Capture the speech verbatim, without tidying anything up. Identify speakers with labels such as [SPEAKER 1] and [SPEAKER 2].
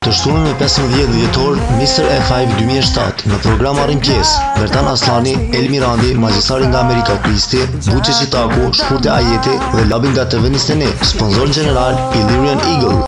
[SPEAKER 1] Të shtunën e pesëmbëdhjetë dhjetor, Mister E five dy mijë e shtatë, në program marrin pjesë Bertan Aslani, El Mirandi, magjistari nga Amerika Kristi, Buçe Çitaku, Shkurte Ajeti dhe Labi nga T V njëzet e një, sponsor general Illyrian Eagle.